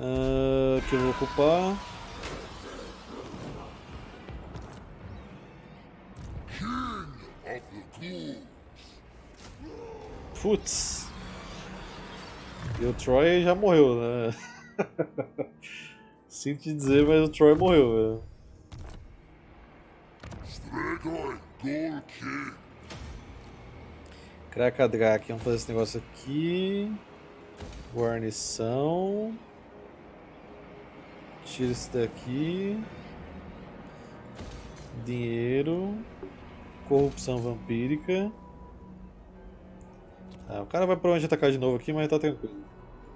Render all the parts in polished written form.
Que eu vou ocupar. Putz. E o Troy já morreu, né? Sinto te dizer, mas o Troy morreu, velho. Krakadrak, vamos fazer esse negócio aqui. Guarnição. Tira isso daqui. Dinheiro. Corrupção vampírica. Tá, o cara vai provavelmente atacar de novo aqui, mas tá tranquilo.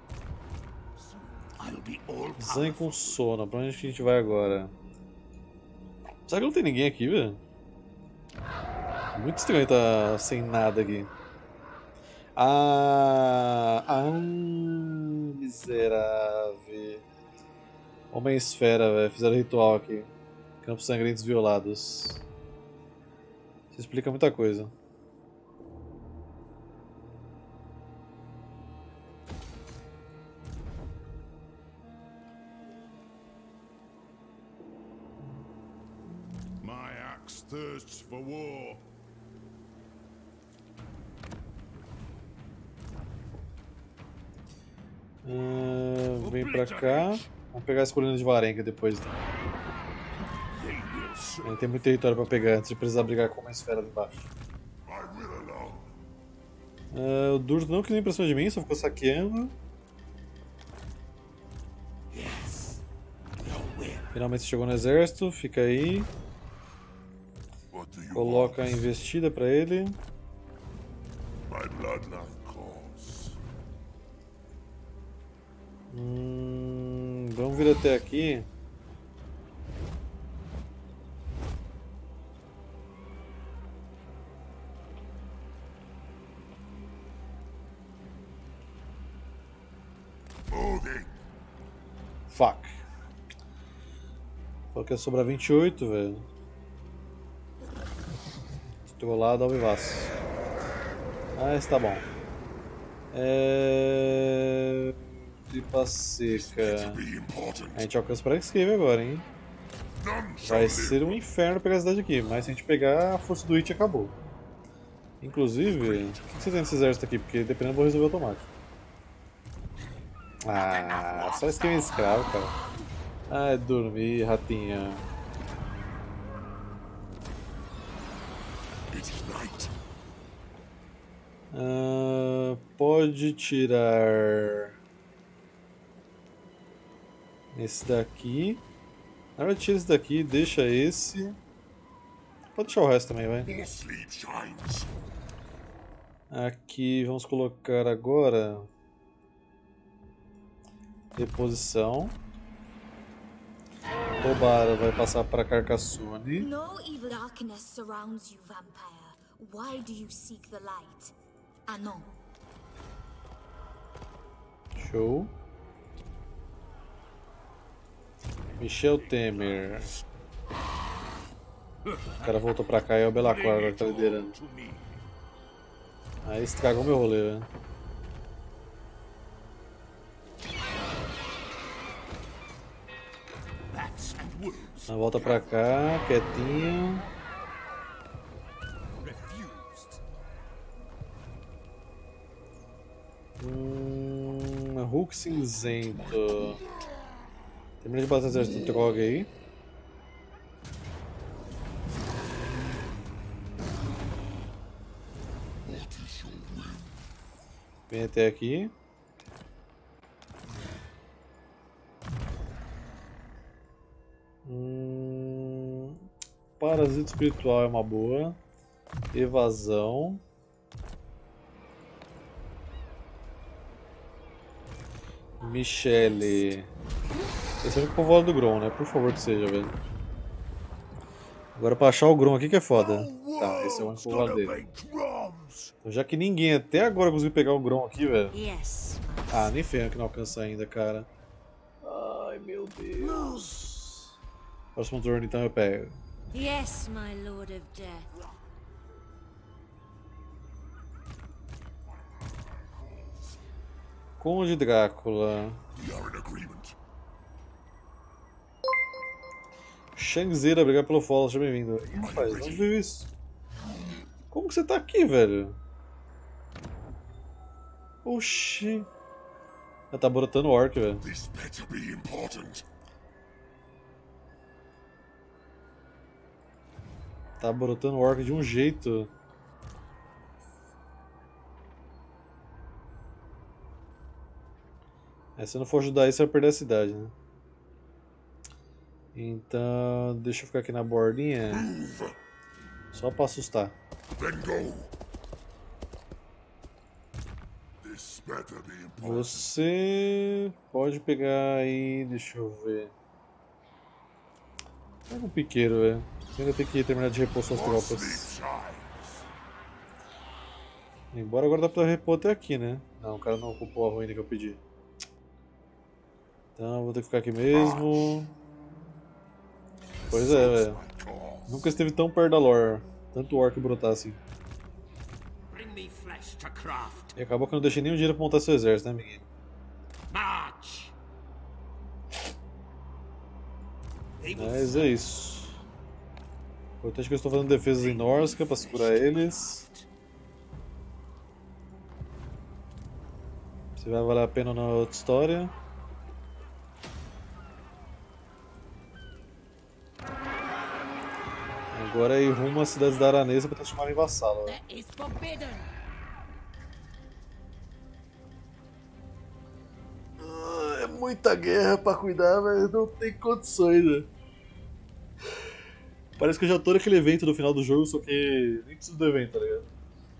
Zangue com sono. Pra onde a gente vai agora? Será que não tem ninguém aqui, velho? Muito estranho tá sem nada aqui. Miserável. Homem-esfera, velho. Fizeram ritual aqui. Campos sangrentos violados. Isso explica muita coisa. My axe thirsts for war. Vem pra cá. Vamos pegar as colinas de Varenga depois. Tem muito território pra pegar antes de precisar brigar com uma esfera ali embaixo. O Durdo não quis ir pra cima de mim, só ficou saqueando. Finalmente chegou no exército, fica aí. Coloca a investida pra ele. Vamos vir até aqui. Fuck. Falou que ia sobrar 28, velho. Trollado ao vivaço. Esse tá bom. Tripa seca. A gente alcança para escrever agora, hein? Vai ser um inferno pegar a cidade aqui, mas se a gente pegar, a força do It acabou. Inclusive, o que você tem nesse exército aqui? Porque dependendo eu vou resolver automático. Só esquema escravo, cara. É dormir, ratinha. Pode tirar esse daqui. Na verdade, tira esse daqui, deixa esse. Pode deixar o resto também, vai. Aqui vamos colocar agora reposição. Tobara vai passar para Carcassonne. No evil darkness surrounds you, vampire. Why do you seek the light? Anon. Show. Michel Temer. O cara voltou pra cá e é o Belacor agora que tá liderando. Aí estragou meu rolê, velho. Volta pra cá, quietinho. Hulk cinzento. Termina de bater o exército do Trog aí. Vem até aqui. Parasita espiritual é uma boa. Evasão. Michele. Esse é o único povoado do Grom, né? Por favor que seja, velho. Agora pra achar o Grom aqui que é foda. Tá, esse é o único povoado dele. Então, já que ninguém até agora conseguiu pegar o Grom aqui, velho. Nem ferro que não alcança ainda, cara. Ai, meu Deus. Próximo turno então eu pego. Yes, my Lord of Death. Conde Drácula. We are in agreement. Shangzira, obrigado pelo follow, seja bem-vindo. Ih, rapaz, onde viu isso? Como que você tá aqui, velho? Oxi. Ela tá brotando orc, velho. This better be important. Tá brotando orc de um jeito. Se não for ajudar aí, você vai perder a cidade, né? Então, deixa eu ficar aqui na bordinha. Só pra assustar. Then go. This better be important. Você pode pegar aí, deixa eu ver. Pega um piqueiro, velho. Você ainda tem que terminar de repor suas Sleep tropas. shines. Embora agora dá pra repor até aqui, né? Não, o cara não ocupou a ruína que eu pedi. Então vou ter que ficar aqui mesmo. Pois é, velho. My cause. Nunca esteve tão perto da lore. Tanto orc brotar assim. Bring me flesh to craft. E acabou que eu não deixei nenhum dinheiro pra montar seu exército, né, amiguinho? March. They will Mas é isso. Importante que eu estou fazendo defesas em Norsca pra segurar eles. Se vai valer a pena ou não é outra história. Agora é ir rumo às cidades da Aranesa pra transformar em vassalo. That is forbidden. É muita guerra pra cuidar, mas não tem condições, né? Parece que eu já tô naquele evento do final do jogo, só que nem preciso do evento, tá ligado?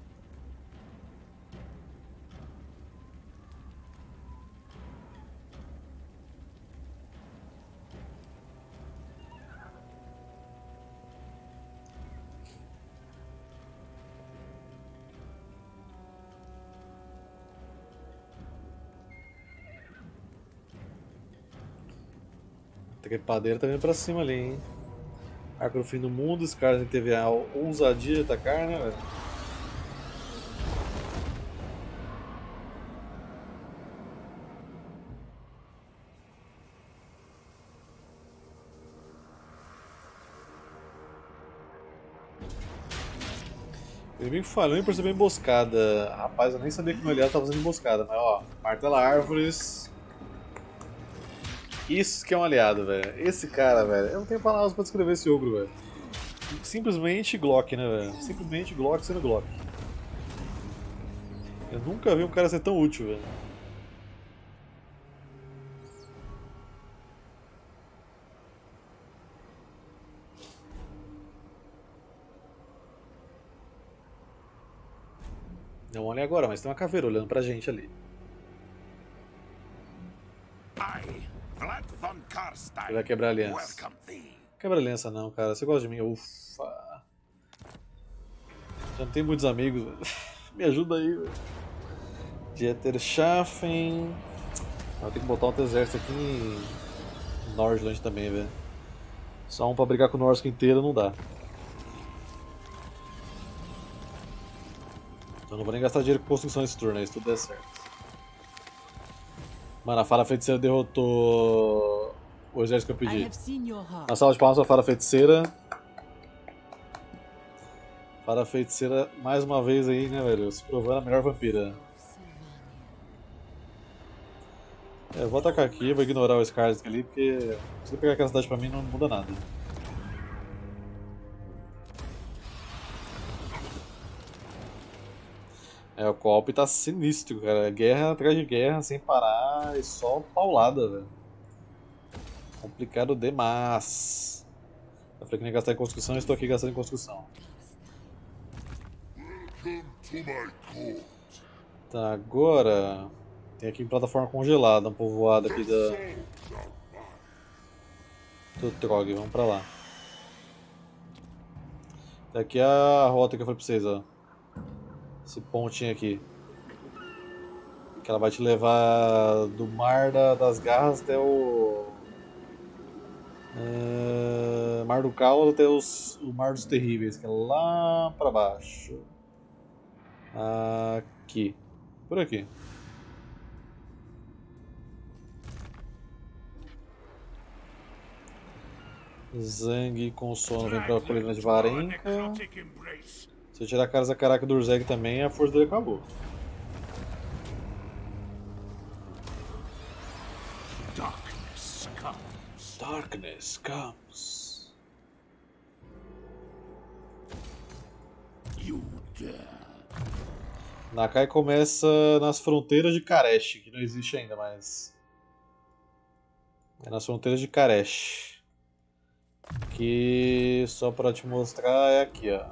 A trepadeira tá vindo pra cima ali, hein? Arco no fim do mundo, esse cara teve a ousadia de atacar, né, velho? O inimigo falhou em perceber a emboscada. Rapaz, eu nem sabia que meu aliado tava fazendo emboscada, mas ó, martela árvores. Isso que é um aliado, velho. Esse cara, velho. Eu não tenho palavras pra descrever esse ogro, velho. Simplesmente Glock, né, velho? Simplesmente Glock sendo Glock. Eu nunca vi um cara ser tão útil, velho. Não olhem agora, mas tem uma caveira olhando pra gente ali. I, Vlad von Karstein, Ele vai quebrar a aliança. welcome thee. Quebra aliança não, cara. Você gosta de mim? Ufa. Já não tenho muitos amigos, velho. Me ajuda aí, velho. Dieterschaffen. Vou ter que botar outro exército aqui em Nordland também, velho. Só um pra brigar com o Norsca inteiro não dá. Então não vou nem gastar dinheiro com construção nesse turno, aí se tudo der certo. Mano, a Fada Feiticeira derrotou o exército que eu I pedi. have seen your heart. Uma salva de palmas pra Fada Feiticeira. Fada Feiticeira, mais uma vez aí, né, velho? Se provando a melhor vampira. Eu vou atacar aqui, vou ignorar o Skarsgård ali, porque se ele pegar aquela cidade pra mim não muda nada. O golpe tá sinistro, cara. Guerra atrás de guerra, sem parar, e só paulada, velho. Complicado demais. Eu falei que nem ia gastar em construção, e estou aqui gastando em construção. Welcome to my court. Tá, agora... Tem aqui plataforma congelada, um povoado aqui do Trog, vamos pra lá. Tá aqui a rota que eu falei pra vocês, ó. Esse pontinho aqui. Que ela vai te levar do Mar das Garras até o... Mar do Caos até o Mar dos Terríveis, que é lá pra baixo. Aqui. Por aqui. Zang com sono vem pra colina de Varenka. Necrotic embrace. Se eu tirar a Casa Caraca do Urzeg também, a força dele acabou. Darkness comes. Darkness comes. You dare. Nakai começa nas fronteiras de Karesh, que não existe ainda, mas... É nas fronteiras de Karesh. Que, só pra te mostrar, é aqui, ó.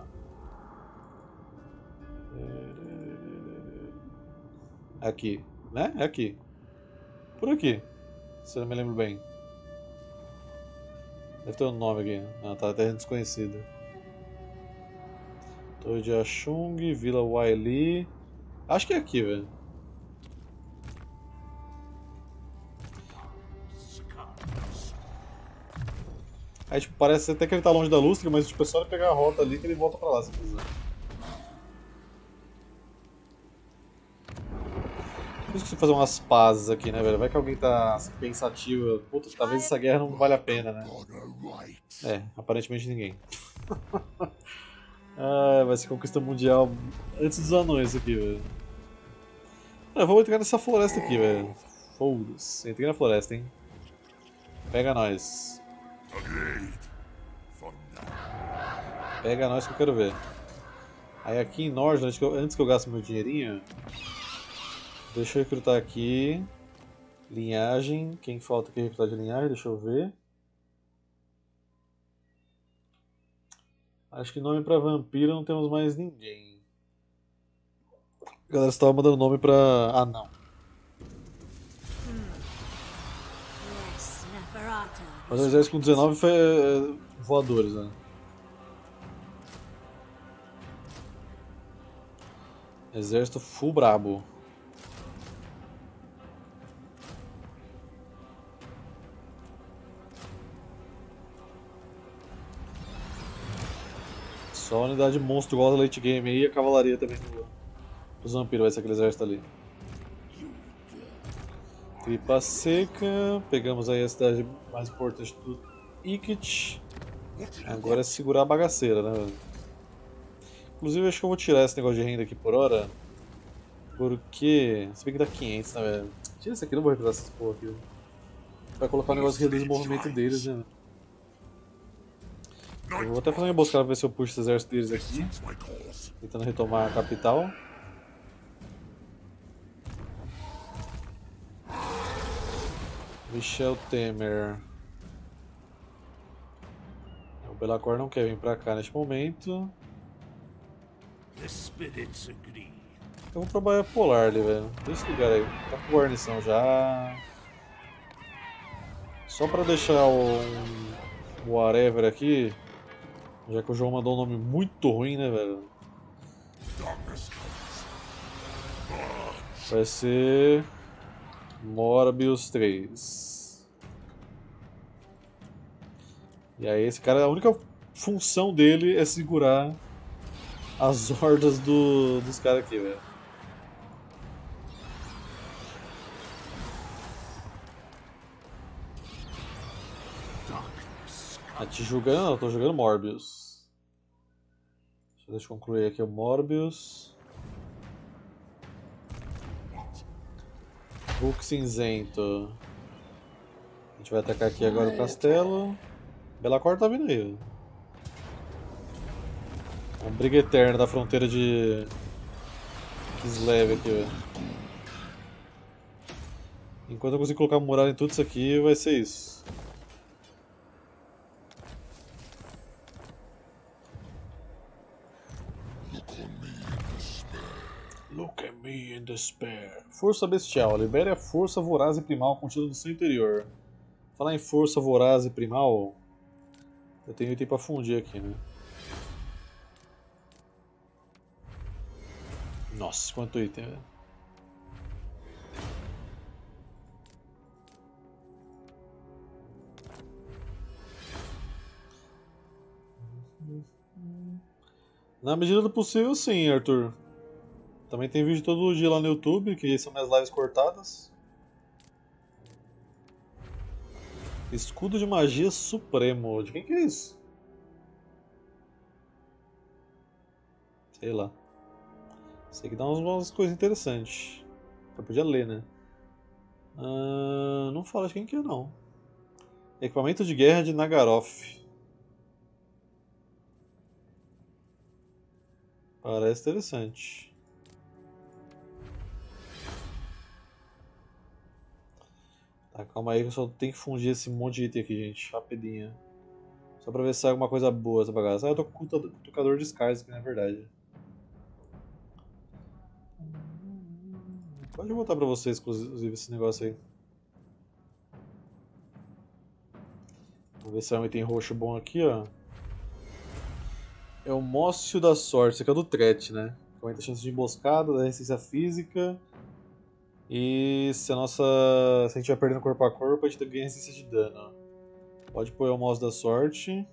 Aqui, né? É aqui. Por aqui, se eu não me lembro bem. Deve ter um nome aqui. Ah, tá, terra desconhecida. Torre de Ashung, Vila Waili. Acho que é aqui, velho. Aí, tipo, parece até que ele tá longe da Lustra, mas tipo, é só ele pegar a rota ali que ele volta pra lá, se quiser. Por isso que fazer umas pazes aqui, né, velho? Vai que alguém tá pensativo. Puta, talvez essa guerra não vale a pena, né? É, aparentemente ninguém. Ah, vai ser conquista mundial antes dos anões isso aqui, velho. Vamos entrar nessa floresta aqui, velho. Foda-se. Entrei na floresta, hein? Pega nós. Pega nós que eu quero ver. Aí aqui em Nord, antes que eu gaste meu dinheirinho, deixa eu recrutar aqui. Linhagem. Quem falta aqui recrutar de linhagem? Deixa eu ver. Acho que nome pra vampiro não temos mais ninguém. A galera estava mandando nome pra anão. Yes, Neferata. Mas o exército com 19 foi voadores, né? Exército full brabo. Só a unidade monstruosa late game aí e a cavalaria também dos vampiros, vai ser aquele exército ali. Tripa seca, pegamos aí a cidade mais importante do Ikit. Agora é segurar a bagaceira, né, velho? Inclusive acho que eu vou tirar esse negócio de renda aqui por hora. Porque... se bem que dá 500, né, velho? Tira isso aqui, não vou revelar essas porra aqui. Vai colocar um negócio que reduz o movimento deles, né? Eu vou até fazer uma emboscada pra ver se eu puxo esse exército deles aqui. Tentando retomar a capital. Michel Temer. O Belacor não quer vir pra cá neste momento. The spirits agree. Eu vou pra Baía Polar ali, velho. Deixa esse lugar aí. Tá com guarnição já. Só pra deixar o whatever aqui. Já que o João mandou um nome muito ruim, né, velho? Vai ser... Morbius 3. E aí esse cara, a única função dele é segurar as hordas dos caras aqui, velho. Tá te julgando? Não, eu tô jogando Morbius. Deixa eu concluir aqui o Morbius. Hulk cinzento. A gente vai atacar aqui agora o castelo. Belacor tá vindo aí. Uma briga eterna da fronteira de Kislev aqui, velho. Enquanto eu conseguir colocar muralha em tudo isso aqui, vai ser isso. Look at me in despair. Força bestial. Libere a força voraz e primal contida no seu interior. Falar em força voraz e primal, eu tenho item pra fundir aqui, né? Nossa, quanto item, velho. Na medida do possível, sim, Arthur. Também tem vídeo todo dia lá no YouTube, que são minhas lives cortadas. Escudo de magia supremo. De quem que é isso? Sei lá. Sei que dá umas coisas interessantes. Eu podia ler, né? Não fala de quem que é, não. Equipamento de guerra de Nagaroth. Parece interessante. Tá, calma aí que eu só tenho que fundir esse monte de item aqui, gente. Rapidinho. Só pra ver se sai alguma coisa boa essa bagaça. Ah, eu tô com o tocador de scars aqui, na verdade. Pode botar pra vocês, inclusive, esse negócio aí. Vamos ver se é um item roxo bom aqui, ó. É o Mócio da Sorte. Esse aqui é o do Tret, né? Aumenta a chance de emboscada, da resistência física. E se a gente estiver perdendo corpo a corpo, a gente ganha resistência de dano. Pode pôr o Mócio da Sorte.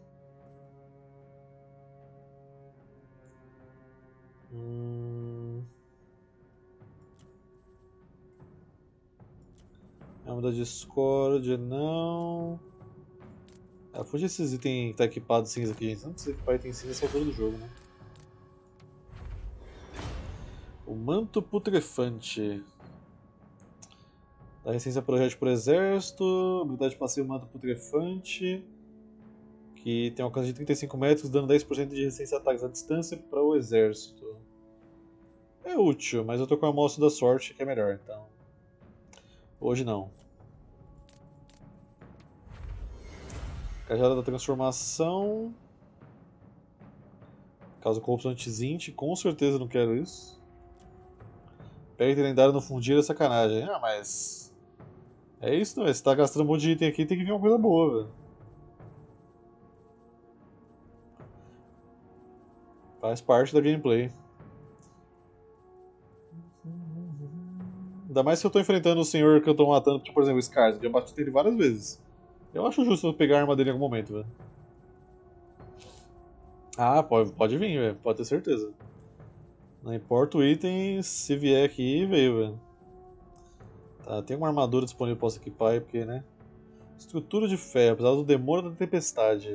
Arma da discórdia, não. Fuja esses itens que tá equipado cinza aqui, gente. Não precisa equipar item cinza nessa altura do jogo, né? O Manto Putrefante. Dá resistência a projétil por exército. Habilidade passiva Manto Putrefante. Que tem um alcance de 35 metros, dando 10% de resistência a ataques à distância para o exército. É útil, mas eu tô com a Mócio da Sorte que é melhor, então. Hoje não. Cajada da Transformação. Causa corrupção anti-Zint, com certeza não quero isso. Pega item lendário no fundir é sacanagem. Ah, mas. É isso, não é? Você tá gastando um monte de item aqui, tem que vir uma coisa boa, velho. Faz parte da gameplay. Ainda mais se eu tô enfrentando o senhor que eu tô matando, tipo, por exemplo, o Scars. Eu já bati nele várias vezes. Eu acho justo eu pegar a arma dele em algum momento, velho. Ah, pode vir, velho. Pode ter certeza. Não importa o item, se vier aqui, veio, velho. Tá, tem uma armadura disponível que eu posso equipar aí, porque, né? Estrutura de ferro, apesar do demônio da tempestade.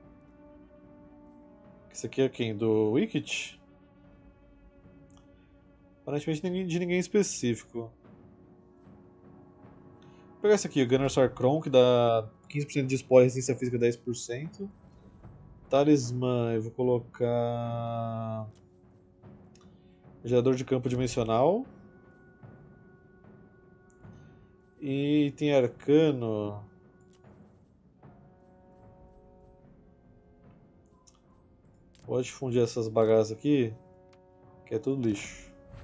Esse aqui é quem? Do Wicked? Aparentemente de ninguém específico. Vou pegar esse aqui, o Gunnar Sarkron, que dá 15% de spoiler, resistência física 10%. Talismã, eu vou colocar... Gerador de campo dimensional. E tem arcano. Pode fundir essas bagaças aqui, que é tudo lixo.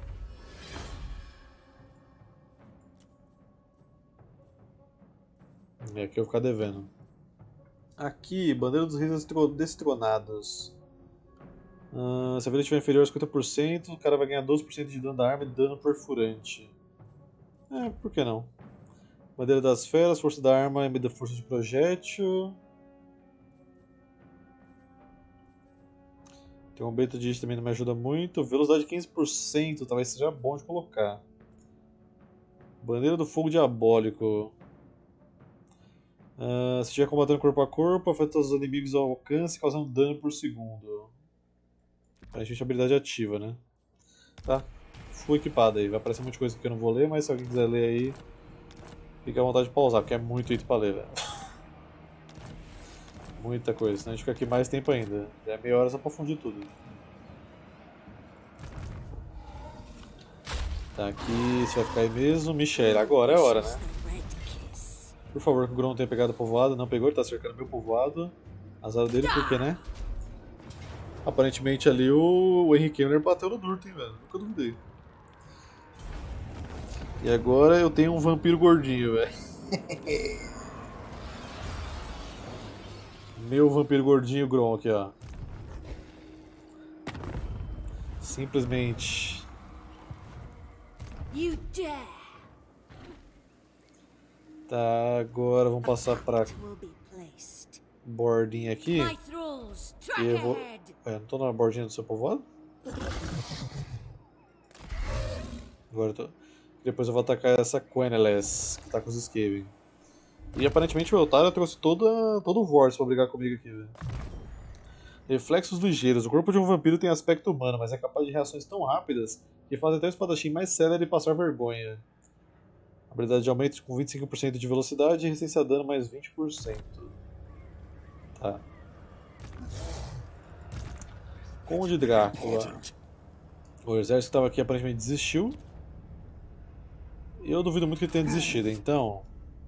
E aqui eu vou ficar devendo. Aqui, bandeira dos reis destronados. Se a vida estiver inferior a 50%, o cara vai ganhar 12% de dano da arma e dano perfurante. Por que não? Bandeira das feras, força da arma e medida força de projétil. Tem um beta de hit também não me ajuda muito. Velocidade 15%, talvez seja bom de colocar. Bandeira do fogo diabólico. Se estiver combatendo corpo a corpo, afeta os inimigos ao alcance, causando dano por segundo. Aparentemente a habilidade ativa, né? Tá, fui equipado aí. Vai aparecer muita coisa que eu não vou ler, mas se alguém quiser ler aí, fica à vontade de pausar, porque é muito item pra ler, velho. Muita coisa, senão a gente fica aqui mais tempo ainda. Já é meia hora só pra fundir tudo. Tá, aqui você vai ficar aí mesmo. Michelle, agora é a hora, né? Por favor, que o Grom não tenha pegado o povoado. Não pegou, ele tá cercando meu povoado. Azar dele, porque, né? Aparentemente ali o Henry Kemner bateu no Durden, velho. Nunca duvidei. E agora eu tenho um vampiro gordinho, velho. Meu vampiro gordinho Grom aqui, ó. Simplesmente. You dare. Tá, agora vamos passar pra bordinha aqui. My thralls, E track eu vou... ahead. não tô na bordinha do seu povoado? Agora eu tô... Depois eu vou atacar essa Quenelles, que tá com os Skaven. E aparentemente o Eltara trouxe todo o Vorce pra brigar comigo aqui, velho. Reflexos ligeiros. O corpo de um vampiro tem aspecto humano, mas é capaz de reações tão rápidas que fazem até o espadachim mais célere passar vergonha. Habilidade de aumento com 25% de velocidade e resistência a dano mais 20%. Tá. Conde Drácula. O exército que estava aqui aparentemente desistiu. E eu duvido muito que ele tenha desistido, então...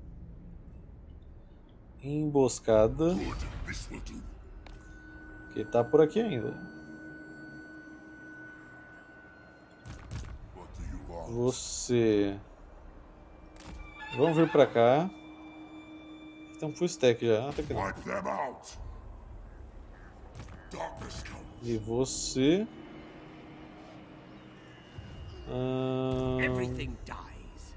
Emboscada. Que tá por aqui ainda. Você... Vamos vir pra cá. Tem um full stack já. Até que não. E você... Everything dies.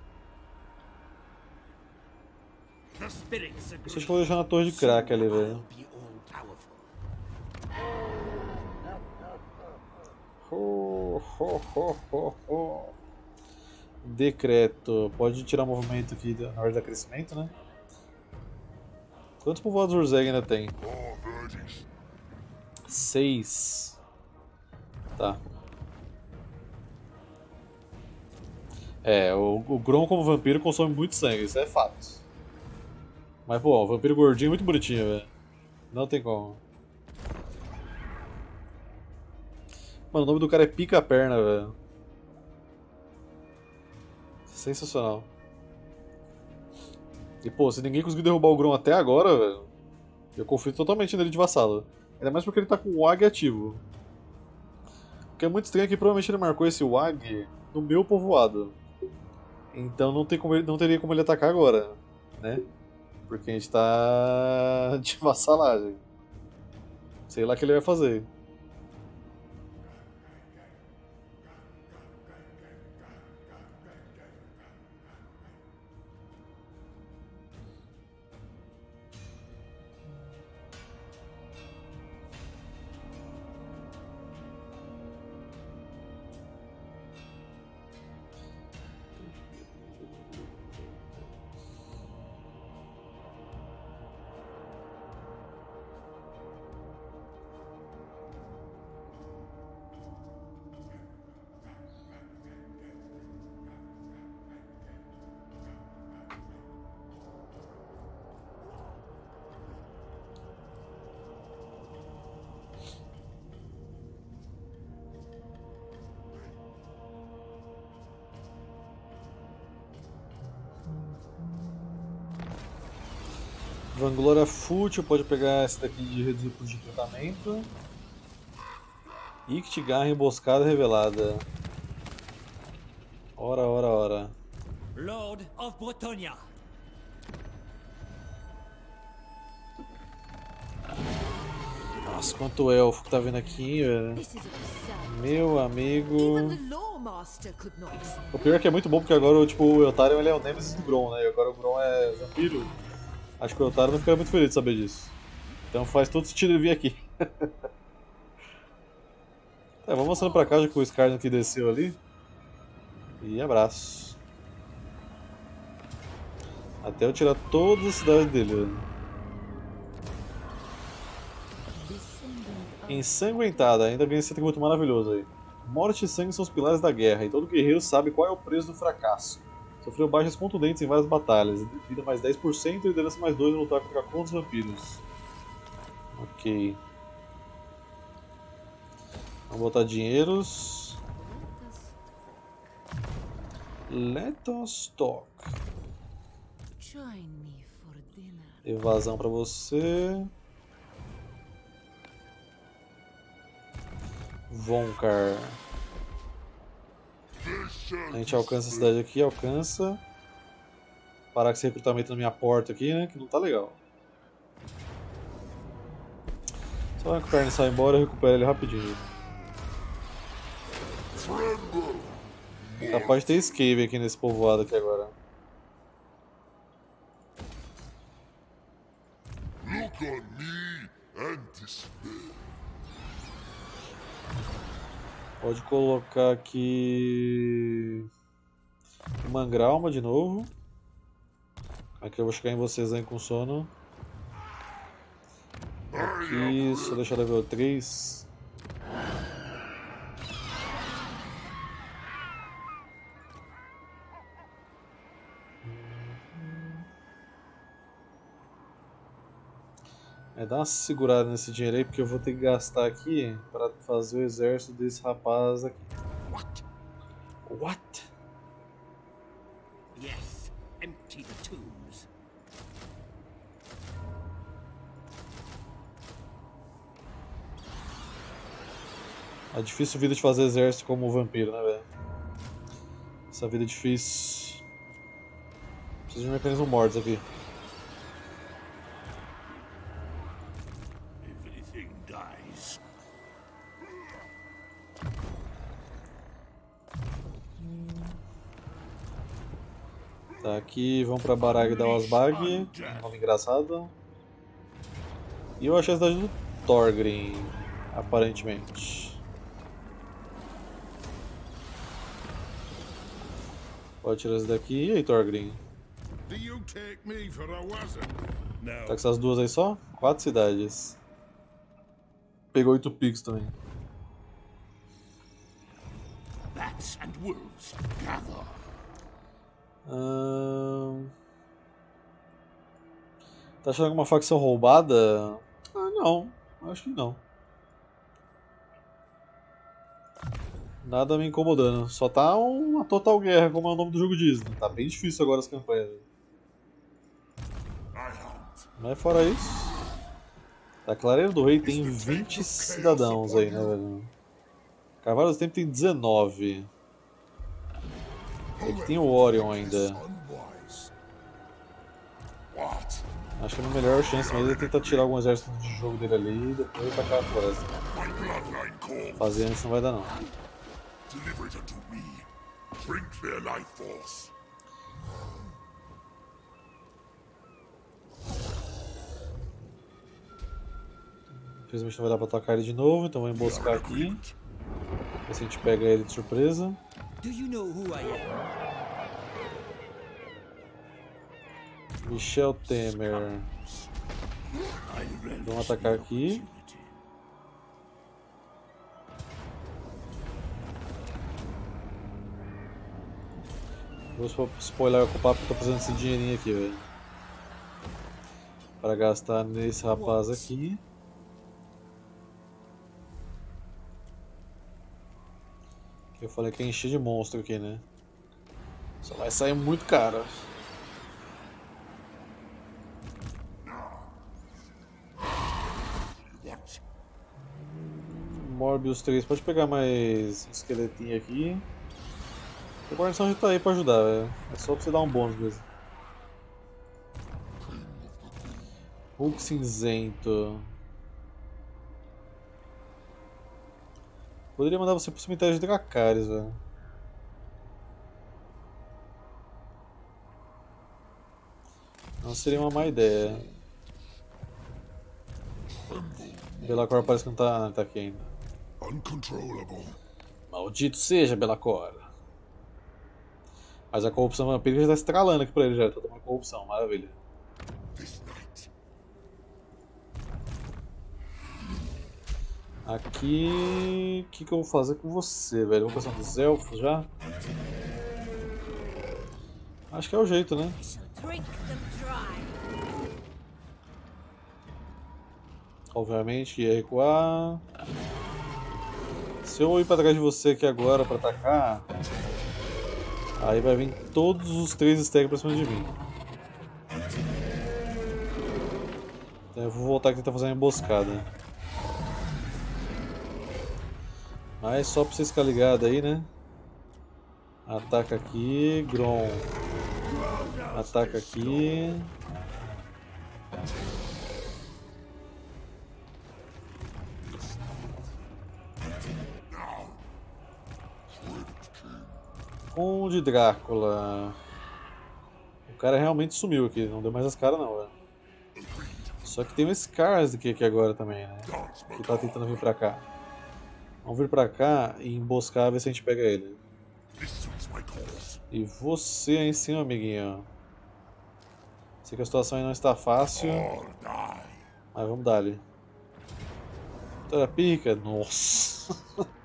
The spirits agree. Deixa eu vou deixar na torre de crack ali, velho. Be all-powerful. Decreto. Pode tirar movimento aqui na hora de crescimento, né? Quantos povoados Urzeg ainda tem? 6. Tá. É, o Grom como vampiro consome muito sangue, isso é fato. Mas, pô, o vampiro gordinho é muito bonitinho, velho. Não tem como. Mano, o nome do cara é Pica-Perna, velho. Sensacional. E, pô, se ninguém conseguiu derrubar o Grom até agora, velho, eu confio totalmente nele de vassalo. Ainda mais porque ele tá com o WAG ativo. O que é muito estranho é que provavelmente ele marcou esse WAG no meu povoado. Então não teria como ele atacar agora, né? Porque a gente tá de vassalagem. Sei lá o que ele vai fazer. Vanglória fútil, pode pegar esse daqui de reduzir por de encantamento. Ictigarra emboscada revelada. Ora. Lord of Bretonia. Nossa, quanto elfo que tá vindo aqui, velho. This is absurd. Meu amigo. Even the Lawmaster could not. O pior é que é muito bom porque agora o Eltarion ele é o Nemesis do Grom, né? E agora o Grom é vampiro. Acho que o Eltarion vai ficar muito feliz de saber disso. Então faz todo sentido ele vir aqui. Tá, vamos mostrando pra cá já que o Skarn aqui desceu ali. E abraço. Até eu tirar toda a cidade dele, velho. Ensanguentada, ainda ganha esse atributo maravilhoso aí. Morte e sangue são os pilares da guerra, e todo guerreiro sabe qual é o preço do fracasso. Sofreu baixas contundentes em várias batalhas, vida mais 10% e liderança mais 2 no lutar contra os vampiros. Ok. Vamos botar dinheiros. Let us talk. Join me for dinner. Evasão pra você. Vonkar. A gente alcança a cidade aqui, alcança. Parar com esse recrutamento na minha porta aqui, né? Que não tá legal. Só que o Carne sai embora e recupera ele rapidinho. Capaz de ter escape aqui nesse povoado aqui agora. Look on me and despair. Pode colocar aqui o Mangralma de novo. A Aqui eu vou chegar em vocês aí com sono. Aqui, só deixar level 3. Dá uma segurada nesse dinheiro aí, porque eu vou ter que gastar aqui para fazer o exército desse rapaz aqui. What? What? Yes, empty the tombs. É difícil a vida de fazer exército como vampiro, né, velho? Essa vida é difícil. Preciso de um mecanismo mortos aqui. Everything dies. Tá, aqui vamos pra Barag da Osbag, nome engraçado. E eu achei a cidade do Thorgrim, aparentemente. Pode tirar esse daqui. E aí, Thorgrim? Do you take me for a wizard? Tá com essas duas aí só? 4 cidades. Pegou 8 picos também. Bats and wolves, gather. Tá achando alguma facção roubada? Ah, não. Acho que não. Nada me incomodando. Só tá uma total guerra, como é o nome do jogo diz. Tá bem difícil agora as campanhas. Mas fora isso... A Clareira do Rei tem 20 cidadãos aí, né, velho? Carvalho do Tempo tem 19. Aqui tem o Orion ainda. Acho que a melhor chance mesmo é tentar tirar algum exército de jogo dele ali e depois atacar a floresta. Fazer isso não vai dar não. Deliver it unto me. Drink their life force. Infelizmente não vai dar pra atacar ele de novo, então vou emboscar aqui. Ver se a gente pega ele de surpresa. Do you know who I am? Michel Temer. Vamos atacar aqui. Vou spoiler o papo que eu tô fazendo esse dinheirinho aqui, velho. Para gastar nesse rapaz aqui. Eu falei que é encher de monstro aqui, né? Só vai sair muito caro. Morbius 3, pode pegar mais um esqueletinho aqui. A guarnição já tá aí pra ajudar, velho. É só pra você dar um bônus mesmo. Hulk cinzento. Poderia mandar você pro cemitério de Dracarys, velho. Não seria uma má ideia. Belacor parece que não tá aqui ainda. Uncontrollable. Maldito seja, Belacor. Mas a corrupção vampírica já tá estralando aqui pra ele, já tá tomando corrupção, maravilha. This night. Aqui... O que eu vou fazer com você, velho? Vou passar dos elfos já? Acho que é o jeito, né? Drink them dry. Obviamente ia recuar. Se eu ir pra trás de você aqui agora pra atacar, aí vai vir todos os 3 stacks pra cima de mim. Então eu vou voltar aqui e tentar fazer uma emboscada. Mas só pra vocês ficarem ligados aí, né? Ataca aqui, Grom. Ataca aqui. Conde Drácula. O cara realmente sumiu aqui, não deu mais as caras não, velho. Só que tem um Scars aqui agora também, né? Que tá tentando vir pra cá. Vamos vir pra cá e emboscar, ver se a gente pega ele. E você aí em cima, amiguinho. Sei que a situação aí não está fácil, Or die. mas vamos dar ali. Vitória pica, nossa.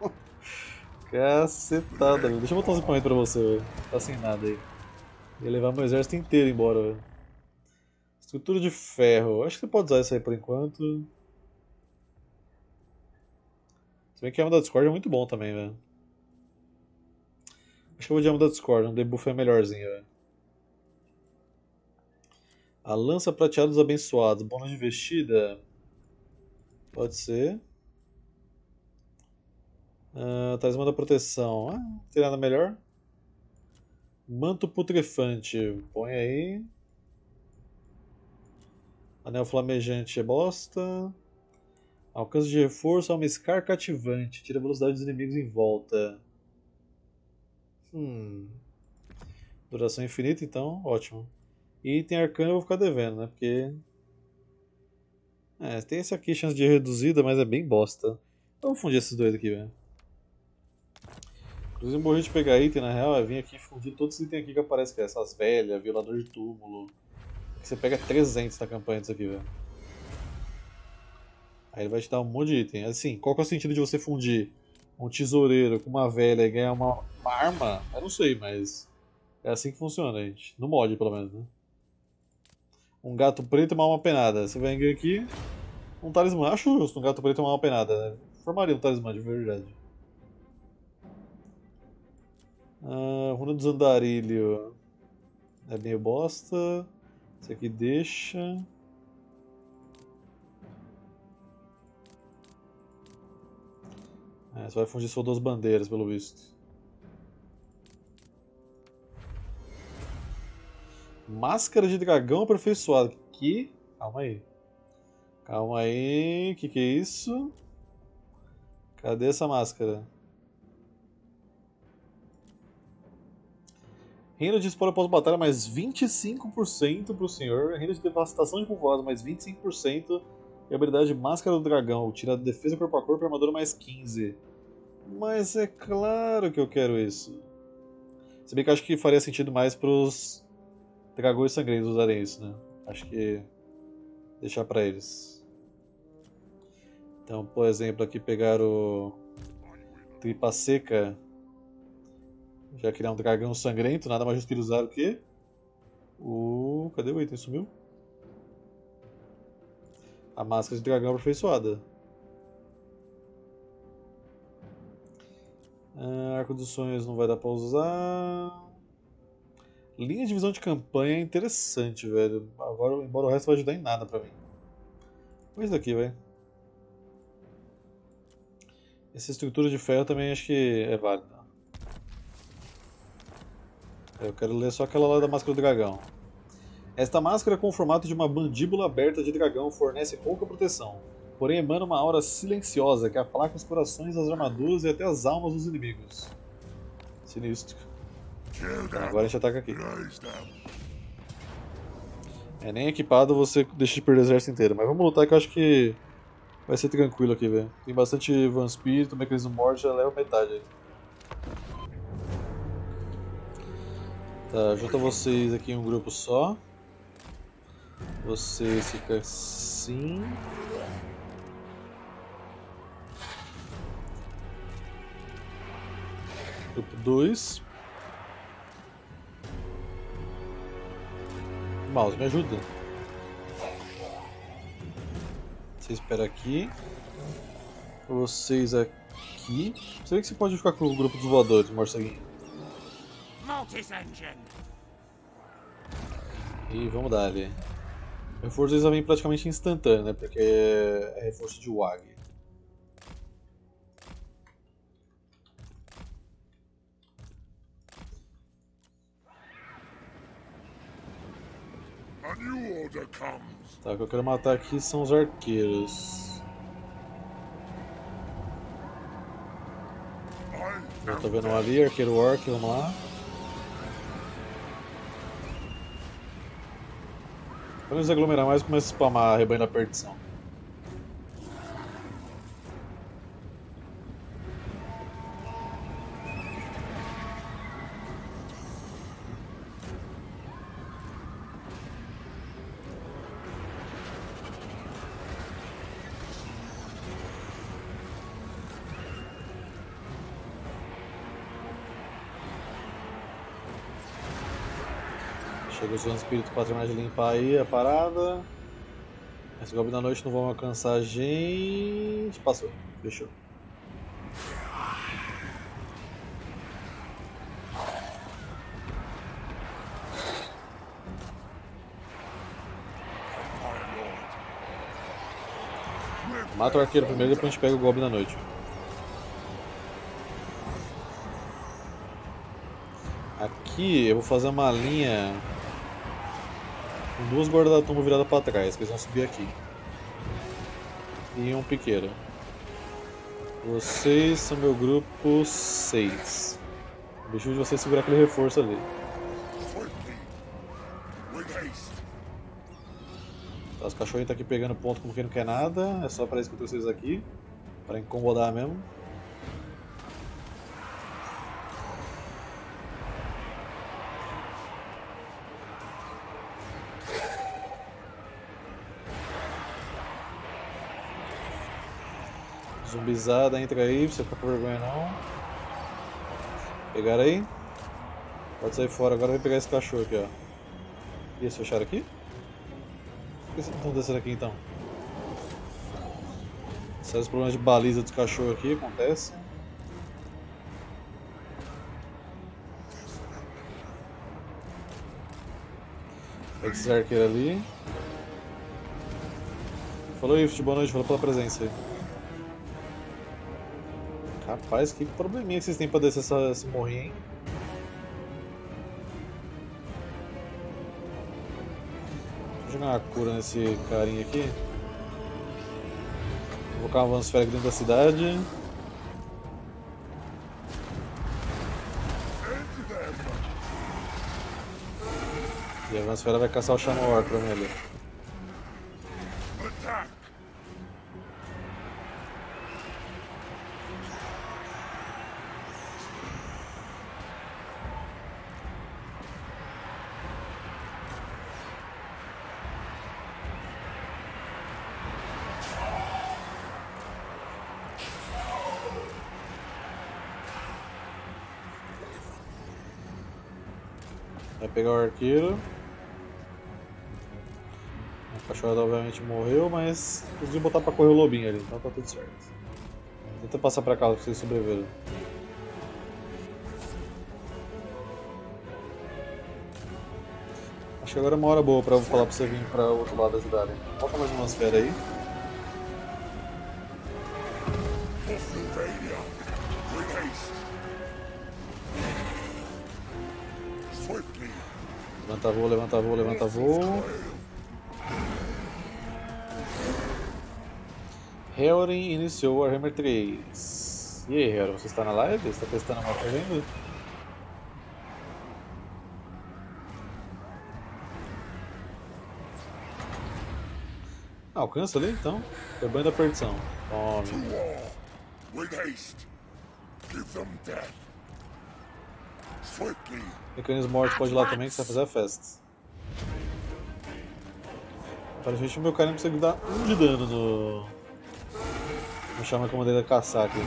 Cacetada, velho. Deixa eu botar uns equipamentos pra você, velho. Tá sem nada aí. Ia levar meu exército inteiro embora, velho. Estrutura de ferro. Acho que você pode usar isso aí por enquanto. Se bem que a arma da Discord é muito bom também, velho. Acho que eu vou de arma da Discord, um debuff é melhorzinho, velho. A lança prateada dos abençoados. Bônus de investida. Pode ser. Talismã da proteção. Não tem nada melhor. Manto putrefante. Põe aí. Anel flamejante é bosta. Alcance de reforço, uma Scar cativante. Tira a velocidade dos inimigos em volta. Duração infinita, então, ótimo. E item arcano eu vou ficar devendo, né? Porque. Tem esse aqui, chance de reduzida, mas é bem bosta. Vamos fundir esses dois aqui, velho. Inclusive, eu morri de pegar item, na real, é vir aqui e fundir todos os itens aqui que aparecem, que é essas velhas, violador de túmulo. Você pega 300 na campanha disso aqui, velho. Aí ele vai te dar um monte de item. Assim, qual que é o sentido de você fundir um tesoureiro com uma velha e ganhar uma arma? Eu não sei, mas é assim que funciona, gente. No mod, pelo menos, né? Um gato preto e uma alma penada. Você vai ganhar aqui um talismã. Acho justo um gato preto e uma alma penada, né? Formaria um talismã de verdade. Runa dos Andarilho. É meio bosta. Esse aqui deixa. Você vai fundir só duas bandeiras, pelo visto. Máscara de dragão aperfeiçoada. Que? Calma aí. Calma aí. Que é isso? Cadê essa máscara? Reino de espora pós-batalha mais 25% pro senhor. Reino de devastação de povoados mais 25%. E a habilidade Máscara do Dragão. Tira a defesa corpo a corpo e armadura mais 15%. Mas é claro que eu quero isso. Se bem que eu acho que faria sentido mais pros dragões sangrentos usarem isso, né? Acho que deixar pra eles. Então, por exemplo, aqui pegar o Tripa Seca. Já criar um dragão sangrento, nada mais justo que usar o quê? Cadê o item? Sumiu? A máscara de dragão aperfeiçoada. Arco dos sonhos não vai dar pra usar. Linha de visão de campanha é interessante, velho. Agora, embora o resto não vai ajudar em nada pra mim. Põe isso daqui, velho. Essa estrutura de ferro também acho que é válida. Eu quero ler só aquela lá da máscara do dragão. Esta máscara com o formato de uma mandíbula aberta de dragão fornece pouca proteção, porém emana uma aura silenciosa que aplaca os corações, as armaduras e até as almas dos inimigos. Sinistro. Agora a gente ataca aqui. Nem equipado você deixa de perder o exército inteiro, mas vamos lutar que eu acho que vai ser tranquilo aqui, velho. Tem bastante Vampiro, mecanismo morte, já leva metade aí. Tá, junta vocês aqui em um grupo só. Vocês ficam assim. Grupo 2. Mouse, me ajuda. Você espera aqui. Vocês aqui. Você vê que você pode ficar com o grupo dos voadores, morceguinho. E vamos dar ali. O reforço já vem praticamente instantâneo, né? Porque é reforço de WAG. A new order comes. Tá, o que eu quero matar aqui são os arqueiros. Eu tô vendo um ali, arqueiro orc, vamos lá. Quando eles aglomerar mais, começa a spamar a rebanho da perdição. Chega os espíritos para terminar de limpar aí a parada. Esse Goblin da Noite não vão alcançar a gente. Passou, fechou. Mata o arqueiro primeiro, depois a gente pega o Goblin da Noite. Aqui eu vou fazer uma linha com duas guardas da tumba viradas para trás, que eles vão subir aqui. E um piqueiro. Vocês são meu grupo 6. O objetivo de vocês é segurar aquele reforço ali. Tá, os cachorrinhos estão aqui pegando ponto como quem não quer nada. É só para isso que eu trouxe eles aqui. Para incomodar mesmo. Zumbizada, entra aí, você fica com vergonha não. Pegaram aí? Pode sair fora, agora vai pegar esse cachorro aqui, ó. E eles fecharam aqui? Por que vocês não estão descendo aqui então? Sérios problemas de baliza dos cachorros aqui, acontece. Pega esses arqueiros ali. Falou, Ift, boa noite, falou pela presença aí. Rapaz, que probleminha que vocês têm pra descer esse morrinho, hein? Vou jogar uma cura nesse carinha aqui. Vou colocar uma vansfera aqui dentro da cidade. E a vansfera vai caçar o Shaman pra mim ali. Vai pegar o arqueiro. A cachorrada obviamente morreu, mas conseguiu botar pra correr o lobinho ali, então tá tudo certo. Tenta passar pra cá pra vocês sobreviverem. Acho que agora é uma hora boa pra eu falar pra você vir pra outro lado da cidade. Bota mais umas feras aí. Levanta voo, levanta voo, levanta voo. Heorin iniciou o Warhammer 3. E aí, Heorin, você está na live? Você está testando a moto ainda? Alcança ali então. Rebanho da perdição. Tome. Mecanismo morto pode ir lá também que você vai fazer a festa. Aparentemente o meu cara não consegue dar um de dano no Shaman que eu mandei caçar aqui.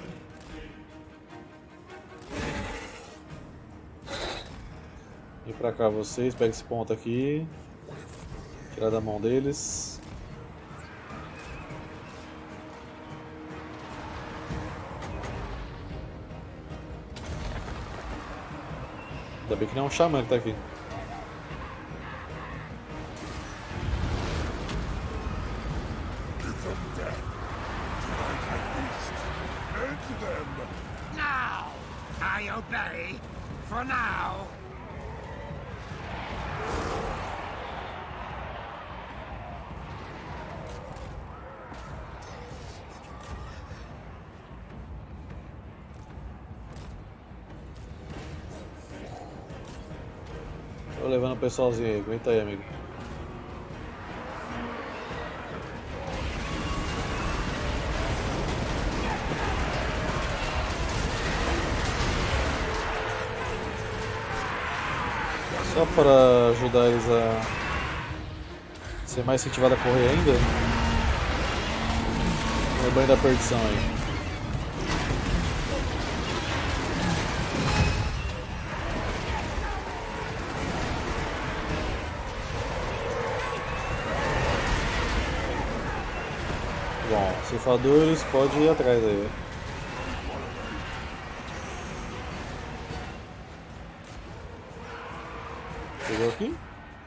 Vem pra cá vocês, pega esse ponto aqui. Tirar da mão deles. Ainda bem que não é um Shaman que tá aqui. Now! I obey. For now. Tô levando o pessoalzinho aí, aguenta aí, amigo. Só para ajudar eles a ser mais incentivado a correr ainda. O rebanho da perdição aí. Ceifadores, pode ir atrás aí. Pegou aqui?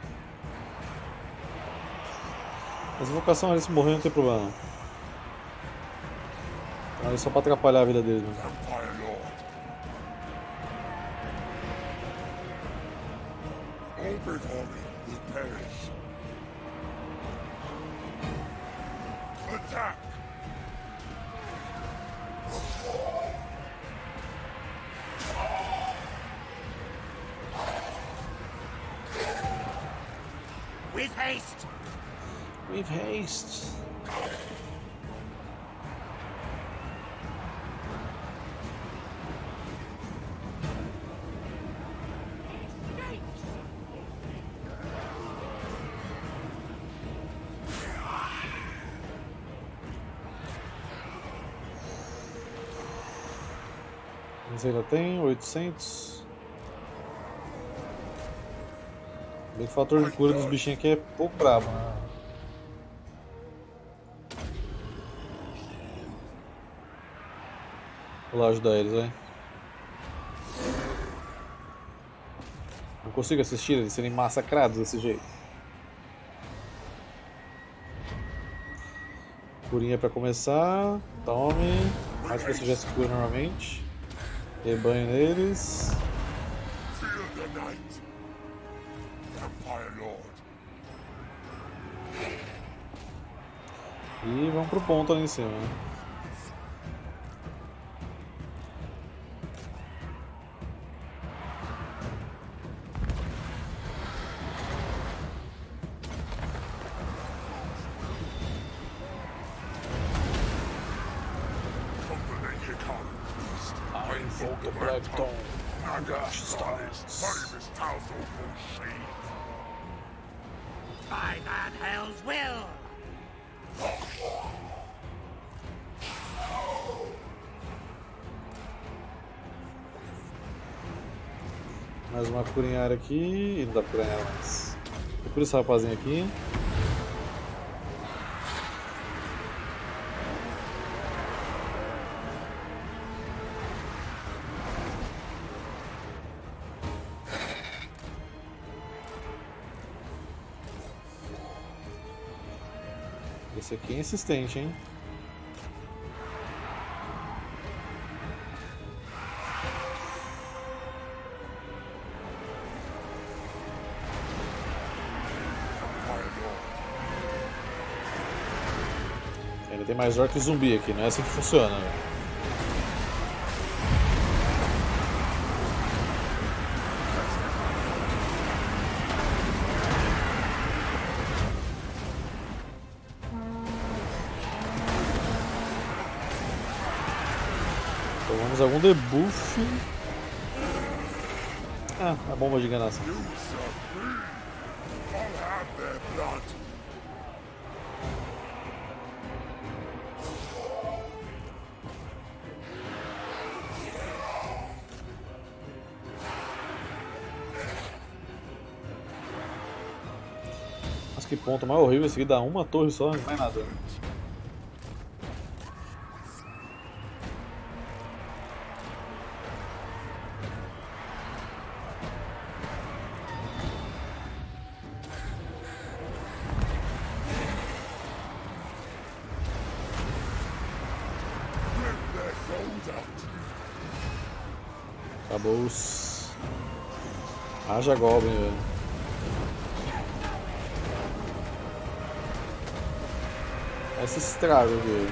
As invocações ali, se morrer não tem problema. Então, é só pra atrapalhar a vida deles, né? Empire Lord. All before me will perish. Attack! With haste! With haste. Mas ainda tem 800. Bem que o fator de cura dos bichinhos aqui é pouco brabo, né? Vou lá ajudar eles, vai. Não consigo assistir eles serem massacrados desse jeito. Curinha pra começar. Tome. Mais que você já se cura normalmente. Rebanho neles. Fear the night. Empire Lord. E vamos pro ponto ali em cima. Company Hikaru Beast. I invoke the Black Dawn. Nagash stars. Famous Tauzo Shade. By that hell's will! Mais uma curinhara aqui. E não dá pra curinhar mais. Procura esse rapazinho aqui. Esse aqui é insistente, hein? Ainda tem mais orc e zumbi aqui, não é assim que funciona. Tomamos algum debuff. Ah, a bomba de enganação. You serve me. I'll have their blood. Nossa, que ponto mais horrível esse aqui, dá uma torre só, não vai nada. Rip their souls out. Acabou-os. Haja Goblin, velho. Esse estrago aqui.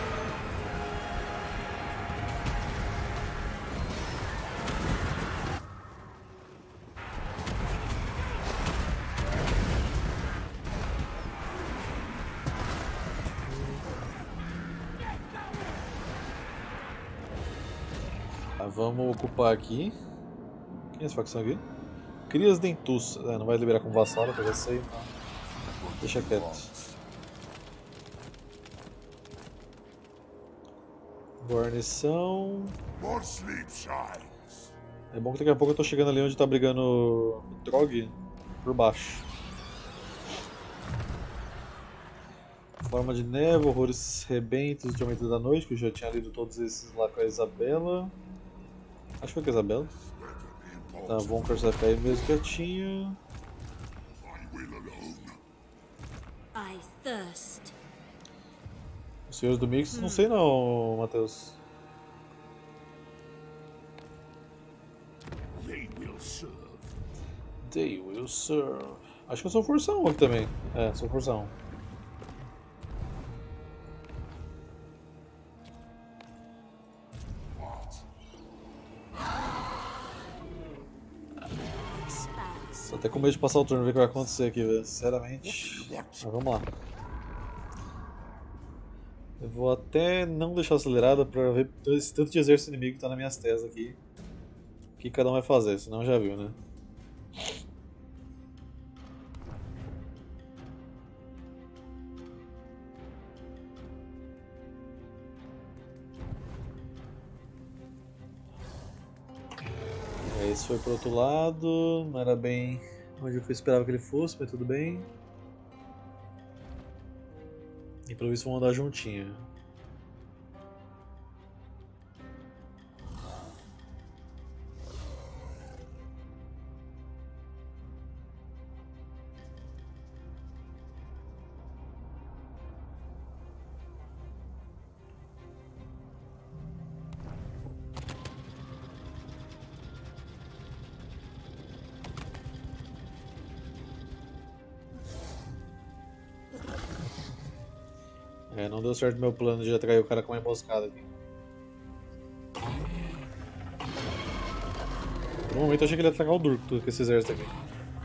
Tá, vamos ocupar aqui. Quem é essa facção aqui? Crias Dentus. É, não vai liberar com vassalo, que eu já sei. Então deixa quieto. Guarnição. More sleep shines. É bom que daqui a pouco eu tô chegando ali onde tá brigando o Trog por baixo. Forma de névoa, horrores rebentos, diamante da noite, que eu já tinha lido todos esses lá com a Isabela. Acho que foi com a Isabela. Tá, Vonkers vai cair mesmo quietinho. I will alone. I thirst. Os senhores do Mix, não sei não, Matheus. They will serve. They will serve. Acho que eu sou força 1 aqui também. É, sou força 1. Expanse. Tô até com medo de passar o turno e ver o que vai acontecer aqui, velho. Sinceramente. Mas vamos lá. Eu vou até não deixar acelerada pra ver esse tanto de exército inimigo que tá nas minhas testas aqui. O que cada um vai fazer, senão já viu, né? Esse foi pro outro lado, não era bem onde eu esperava que ele fosse, mas tudo bem. E pelo visto vão andar juntinho. É, não deu certo meu plano de atrair o cara com uma emboscada aqui. Por um momento eu achei que ele ia atacar o Durko com esse exército aqui.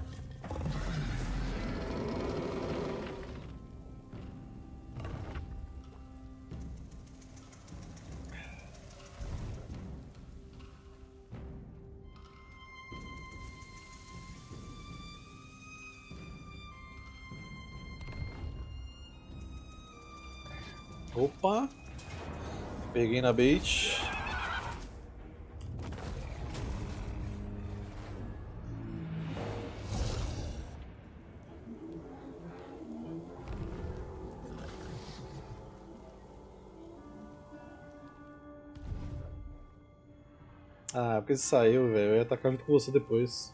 Opa! Peguei na bait. Ah, porque você saiu, velho. Eu ia atacar junto com você depois.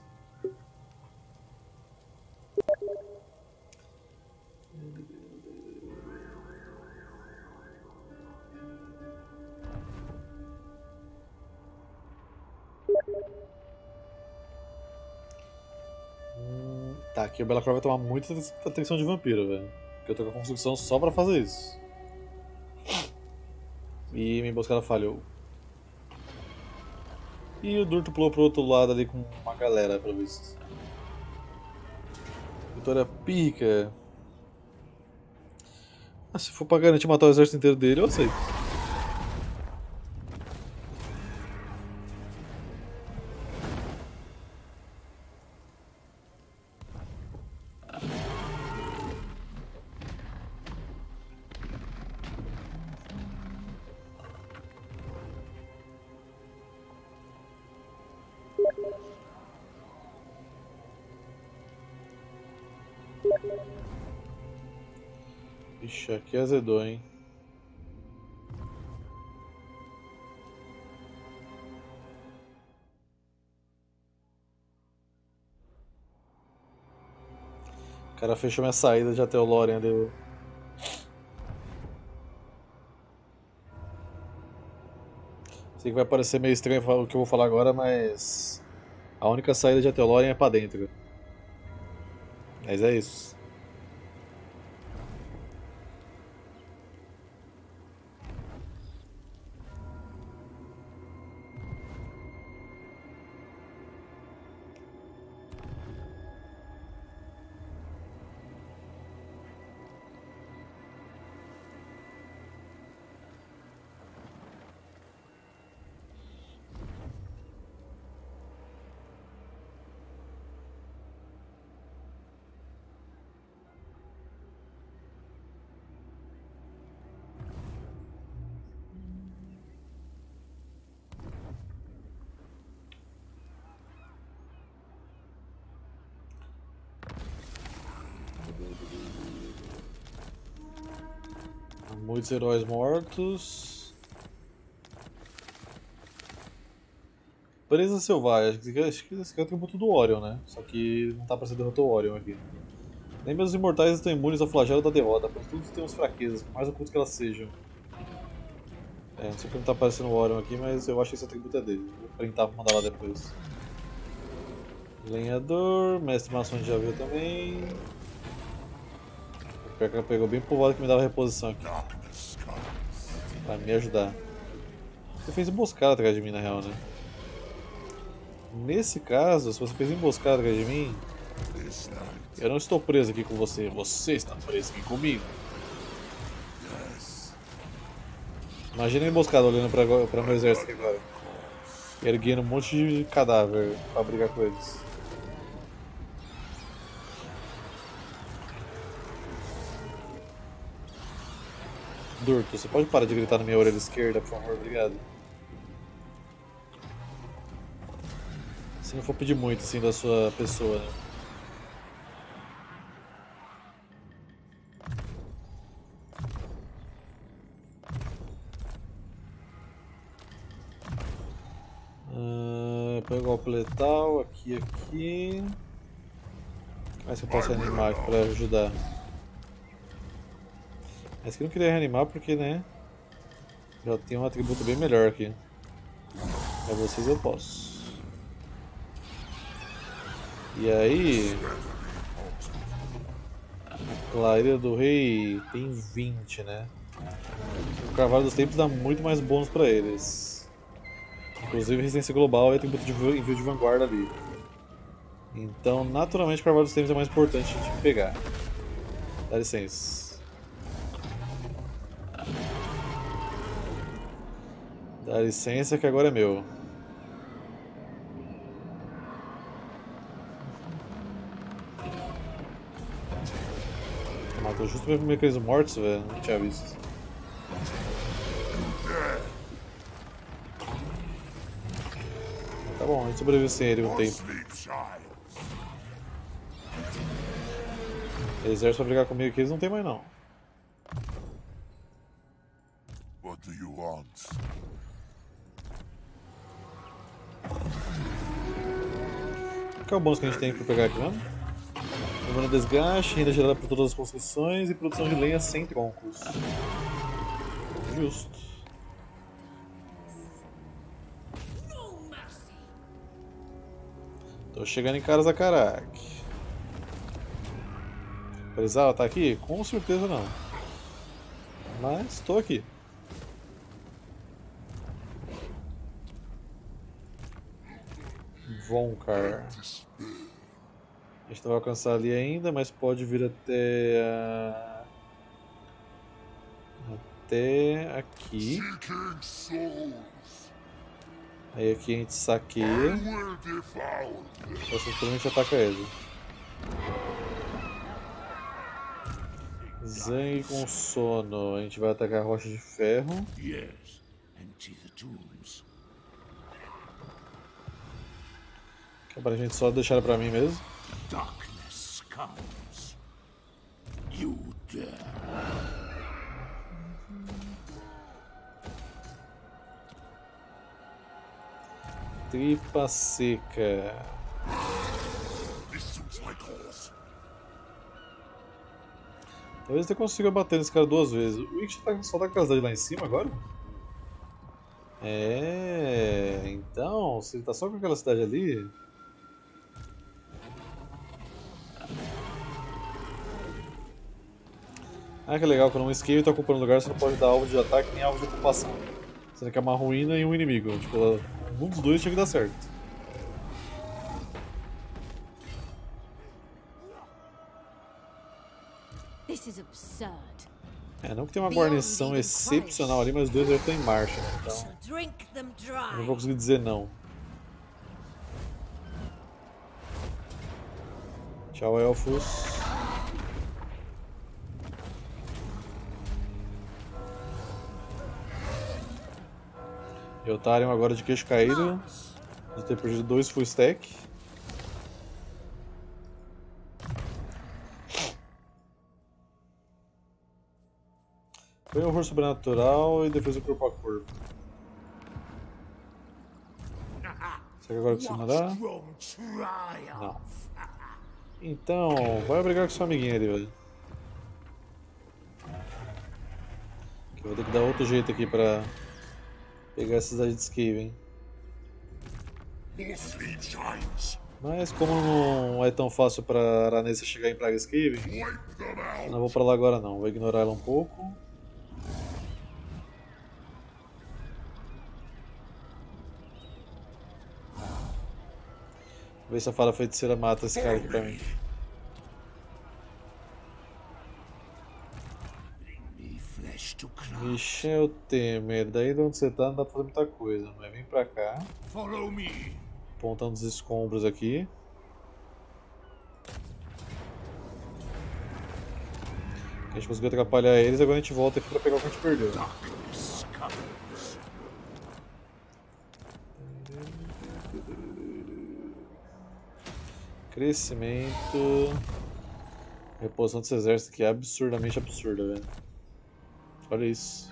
Tá, aqui o Belacor vai tomar muita atenção de vampiro, velho. Porque eu tô com a construção só pra fazer isso. E minha emboscada falhou. E o Durto pulou pro outro lado ali com uma galera, pelo visto. Vitória pica. Ah, se for pra garantir matar o exército inteiro dele, eu aceito. Ixi, aqui azedou, hein? O cara fechou minha saída de até o Lorien ali. Sei que vai parecer meio estranho o que eu vou falar agora, mas a única saída de até o Lorien é pra dentro. Mas é isso. Muitos heróis mortos. Presa selvagem. Acho que esse aqui é o atributo do Orion, né? Só que não tá pra ser derrotou o Orion aqui. Nem mesmo os imortais estão imunes ao flagelo da derrota, pois todos temos fraquezas, por mais ocultos que elas sejam. Não sei porque não tá aparecendo o Orion aqui, mas eu acho que esse atributo é dele. Vou printar pra mandar lá depois. Lenhador, mestre maçom já viu também. O pior que ela pegou bem pro lado que me dava reposição aqui. Pra me ajudar. Você fez emboscada atrás de mim na real, né? Nesse caso, se você fez emboscada atrás de mim, eu não estou preso aqui com você, você está preso aqui comigo. Imagina a emboscada olhando pra meu exército aqui agora. Erguendo um monte de cadáver pra brigar com eles. Durto, você pode parar de gritar na minha orelha esquerda, por favor? Obrigado. Se não for pedir muito assim da sua pessoa, né? Põe o golpe letal aqui. Mas que eu posso reanimar aqui pra ajudar. Esse aqui eu não queria reanimar porque, né? Já tem um atributo bem melhor aqui. Pra vocês eu posso. E aí... a Clareira do Rei tem 20, né? O Cavalo dos Tempos dá muito mais bônus pra eles. Inclusive resistência global e atributo de envio de vanguarda ali. Então, naturalmente, o Cavalo dos Tempos é mais importante de pegar. Dá licença. Dá licença que agora é meu. Matou justo mesmo aqueles mortos, velho. Não tinha visto. Tá bom, a gente sobrevive sem ele um tempo. Exército pra brigar comigo aqui, eles não tem mais não. What do you want? Qual é o bônus que a gente tem pra pegar aqui, mano? Humano desgaste, renda gerada por todas as construções e produção de lenha sem troncos. Justo. Tô chegando em Karazakarak. Precisava tá aqui? Com certeza não. Mas tô aqui. Vonkar. A gente não vai alcançar ali ainda, mas pode vir até aqui. Aí aqui a gente saqueia. Só simplesmente ataca ele. Zangue com sono. A gente vai atacar a rocha de ferro. Yes, empty the tombs. Que é pra gente só deixar pra mim mesmo. Darkness comes. You dare. Tripa seca. This suits my cause. Talvez eu consiga bater nesse cara 2 vezes. O Witch só tá com a cidade lá em cima agora? É. Então, se ele tá só com aquela cidade ali. Ah, que legal, quando um esquive tá ocupando lugar, você não pode dar alvo de ataque nem alvo de ocupação. Sendo que é uma ruína e um inimigo. Tipo, um dos dois tinha que dar certo. This is absurd. É, não que tem uma guarnição excepcional ali, mas os dois já estão em marcha, né? Então Shall drink them eu não dry. vou conseguir dizer não. Tchau, elfos. Eutarion agora de queixo caído, de ter perdido 2 full stack. Foi horror sobrenatural e defesa corpo a corpo. Será que agora eu consigo mandar? From triumph. Não. Então, vai brigar com seu amiguinho ali, velho. Eu vou ter que dar outro jeito aqui pra pegar a cidade de Skaven. More sleep shines. Mas como não é tão fácil pra Aranessa chegar em Praga Skaven, Wipe them out. não vou pra lá agora não, vou ignorar ela um pouco. Ver se a fada feiticeira mata esse cara aqui pra mim. Me flesh to craft. Michel Temer, daí de onde você tá não dá pra fazer muita coisa, mas vem pra cá, Follow me. apontando os escombros aqui. A gente conseguiu atrapalhar eles, agora a gente volta aqui pra pegar o que a gente perdeu. Darkness comes. Crescimento. Reposição desse exército aqui é absurdamente absurda, velho. Olha isso.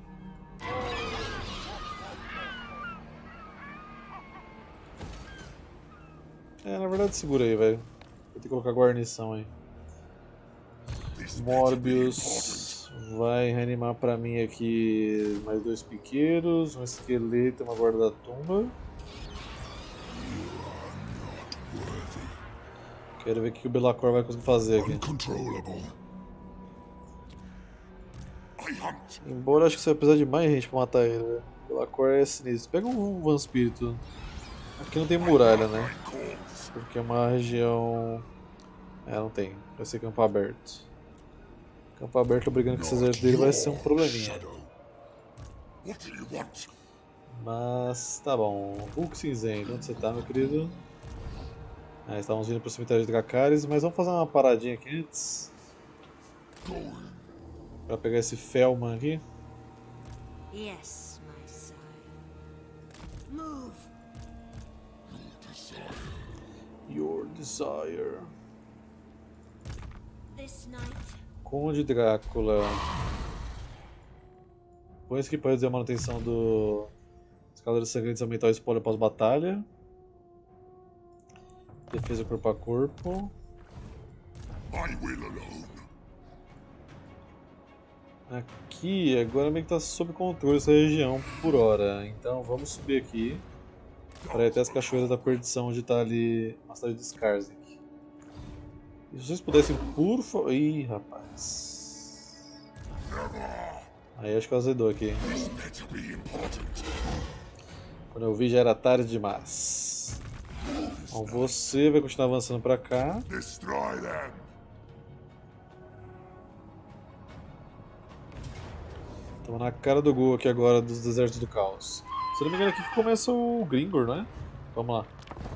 É, na verdade segura aí, velho. Vou ter que colocar guarnição aí. This better be important. Morbius vai reanimar pra mim aqui mais 2 piqueiros, um esqueleto e uma guarda da tumba. Quero ver o que o Belacor vai conseguir fazer aqui. Uncontrollable. I hunt. Embora acho que você vai precisar de mais gente pra matar ele, velho. Belacor é sinistro. Pega um Vampírito. Aqui não tem muralha, né? Calls. Porque é uma região... É, não tem. Vai ser campo aberto. Campo aberto brigando com esse exército dele vai ser um probleminha. Shadow. What do you want? Mas tá bom. Hulk cinzento, onde você tá, meu querido? Ah, estávamos vindo pro cemitério de Dracarys, mas vamos fazer uma paradinha aqui antes. Going. Pra pegar esse Felman aqui. Yes, my sire. Move. Your Desire. This night. Conde Drácula. Põe isso aqui para reduzir a manutenção do... Os Cavaleiros Sangrentos aumentar o spoiler pós-batalha. Defesa corpo a corpo. I will alone. Aqui, agora meio que tá sob controle essa região por hora. Então vamos subir aqui. Para ir até as Cachoeiras da Perdição, onde tá ali a cidade de Skarsnik. E se vocês pudessem, por favor... Ih, rapaz. Aí acho que eu azedou aqui. This better be important. Quando eu vi já era tarde demais. Então você vai continuar avançando pra cá. Destroy them. Estamos na cara do gol aqui agora dos Desertos do Caos. Se não me engano aqui que começa o Gringor, né? Vamos lá.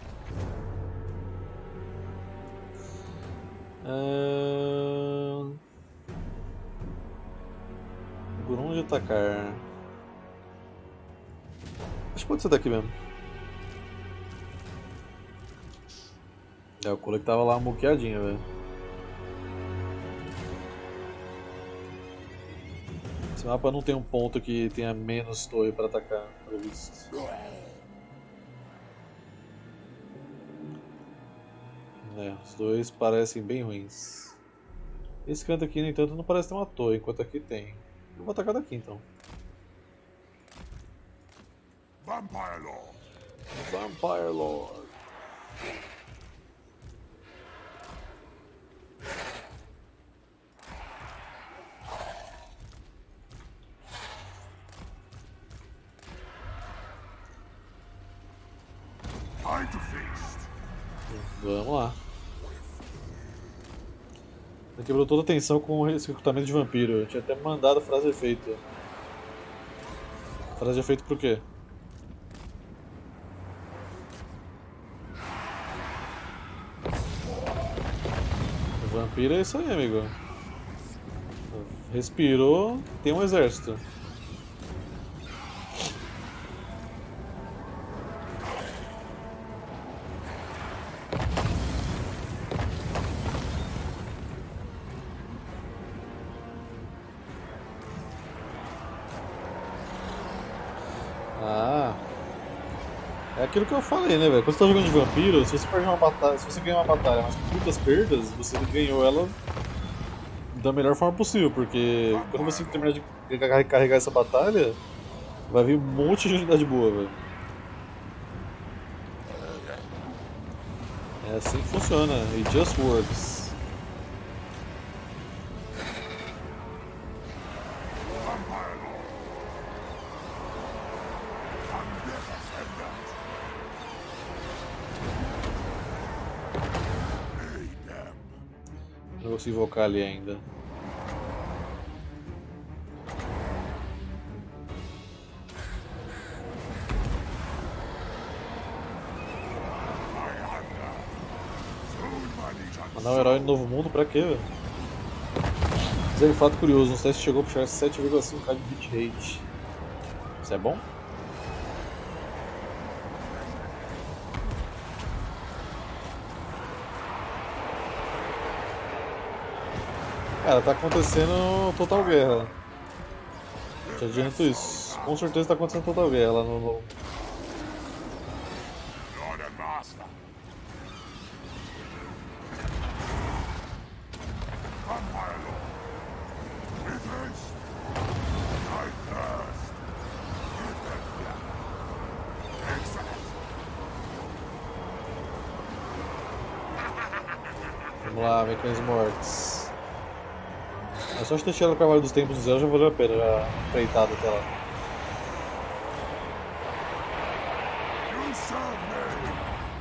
Por onde atacar? Acho que pode ser daqui mesmo. É, o Cole que tava lá muqueadinho, velho. Esse mapa não tem um ponto que tenha menos torre para atacar, pelo visto. É, os dois parecem bem ruins. Esse canto aqui, no entanto, não parece ter uma torre, enquanto aqui tem. Eu vou atacar daqui então. Vampire Lord. Vampire Lord. Time to feast. Vamos lá. Ele quebrou toda a tensão com esse recrutamento de vampiro. Eu tinha até mandado a frase de efeito. Frase de efeito por quê? O vampiro é isso aí, amigo. Respirou, tem um exército. É aquilo que eu falei, né, velho? Quando você tá jogando de vampiro, se você perde uma batalha, se você ganha uma batalha, mas com muitas perdas, você ganhou ela da melhor forma possível, porque quando você terminar de carregar essa batalha, vai vir um monte de unidade boa, velho. É assim que funciona, it just works. Não consigo invocar ali ainda. Mandar um herói no Novo Mundo pra quê, velho? Mas é um fato curioso, no teste chegou a puxar 7,5k de bitrate. Isso é bom? Cara, tá acontecendo Total Guerra. Te adianto isso. Com certeza tá acontecendo Total Guerra lá no... Lord and Master. Vampire Lord. With haste. I thirst. Give them death. Excellent. Vamos lá, Mecânicos Mortos. É só deixar o Cavalo dos Tempos do Zero, já valeu a pena, já freitado até lá. You serve me.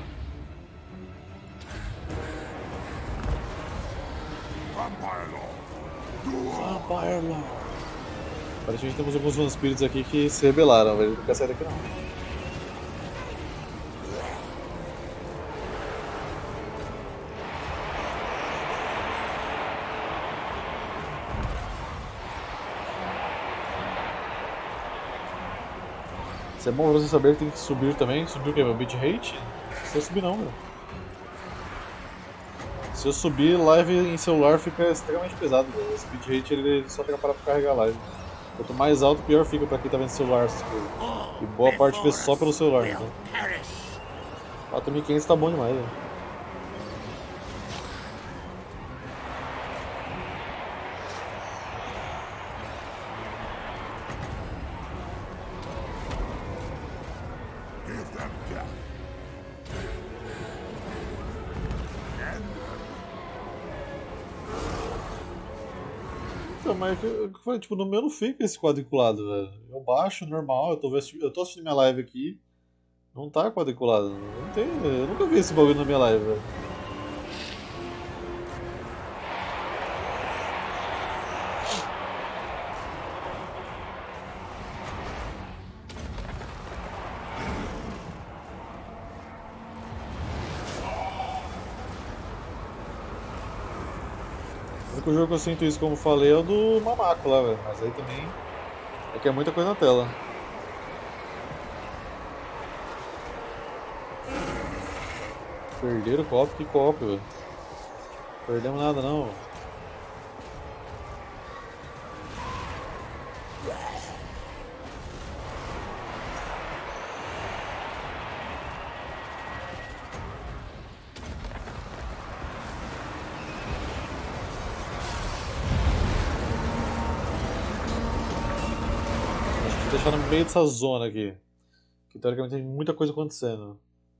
Vampire Lord. Vampire Lord. Aparentemente temos alguns vampiros aqui que se rebelaram, velho. Não quer sair daqui não. Isso é bom pra você saber que tem que subir também. Subir o que? Meu bitrate? Não precisa subir não, meu. Se eu subir, live em celular fica extremamente pesado, velho. Esse bitrate ele só fica parado pra carregar live. Quanto mais alto, pior fica pra quem tá vendo celular essas coisas. E boa parte vê só pelo celular, então. 4.500 tá bom demais, velho. Give them death. Então, mas eu falei, tipo, no meu não fica esse quadriculado, velho. Eu baixo, normal, eu tô assistindo minha live aqui. Não tá quadriculado. Não tem, eu nunca vi esse bagulho na minha live, velho. O único jogo que eu sinto isso, como falei, é o do Mamaco lá, velho. Mas aí também é que é muita coisa na tela. Perderam o copo? Que copo, velho? Perdemos nada não. Acho que vou deixar no meio dessa zona aqui. Que teoricamente tem muita coisa acontecendo.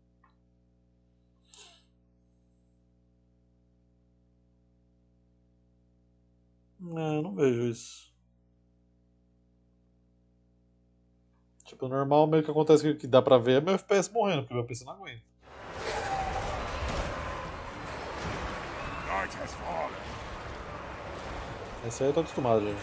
É, não vejo isso. Tipo, normal meio que acontece que dá pra ver é meu FPS morrendo, porque meu PC não aguenta. Night has fallen. Esse aí eu tô acostumado já.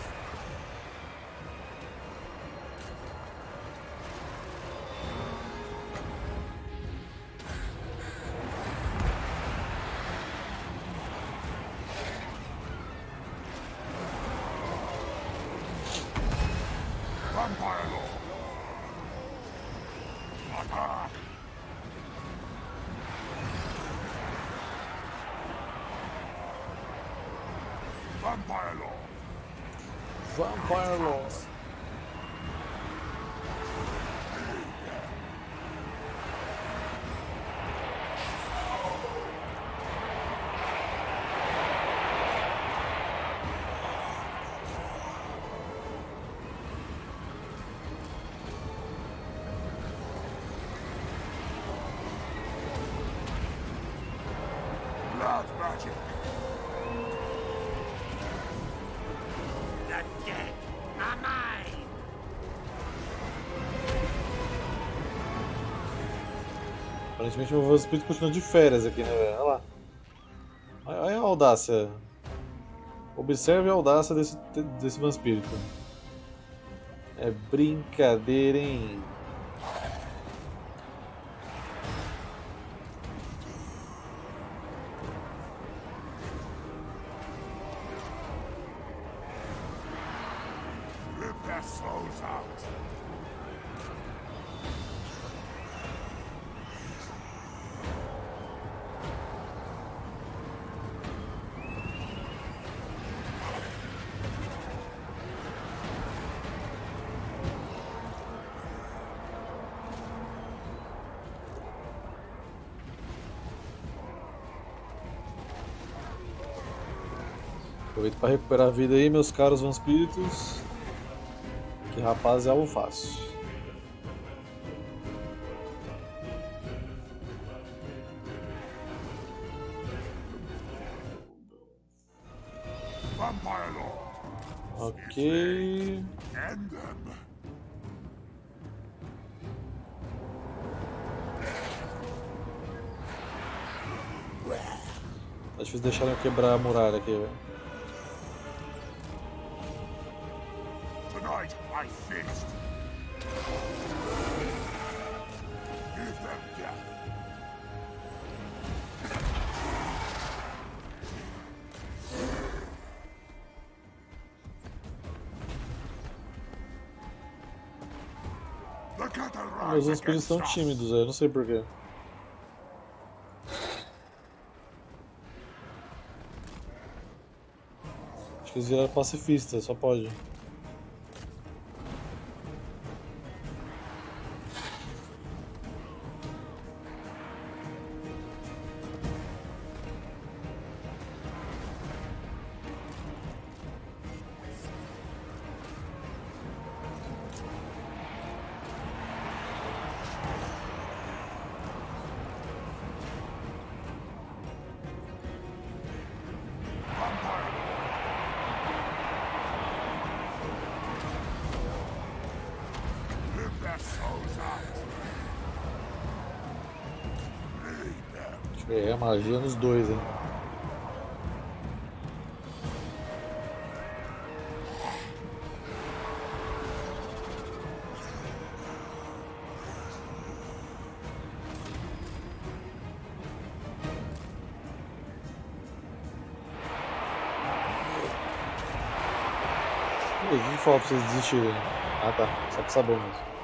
Vampire Lord. Attack. Vampire Lord. Vampire Lord. magic. The dead are mine. Aparentemente o espírito continua de férias aqui, né, velho? Olha lá. Olha a audácia. Observe a audácia desse vampírito. É brincadeira, hein? Rip their souls out. Aproveito para recuperar a vida aí, meus caros vampiros. Que rapaz é algo fácil. Vampire Lord. Ok. End them. Tá difícil deixar eu quebrar a muralha aqui, velho. Tonight I feast. Give them death. The cattle Meus rise espíritos against estão us. tímidos, eu não sei porquê. Acho que eles viraram pacifistas, só pode. Rip their souls out. Lead them. Deixa eu ver, é magia nos dois, hein. O que falta pra vocês desistirem? Ah tá, só pra saber mesmo.